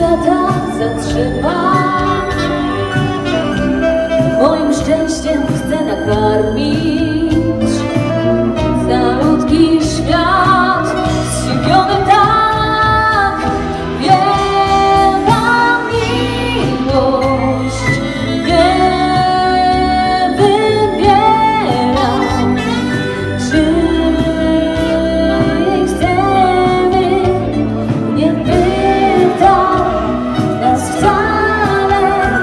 świata zatrzymać. Moim szczęściem chcę nakarmić malutki świat zdziwiony tak. Wielka miłość nie wybiera, czy jej chcemy, nie pyta nas wcale.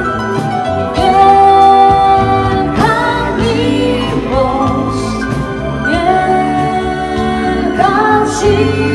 Wielka miłość, wielka siła.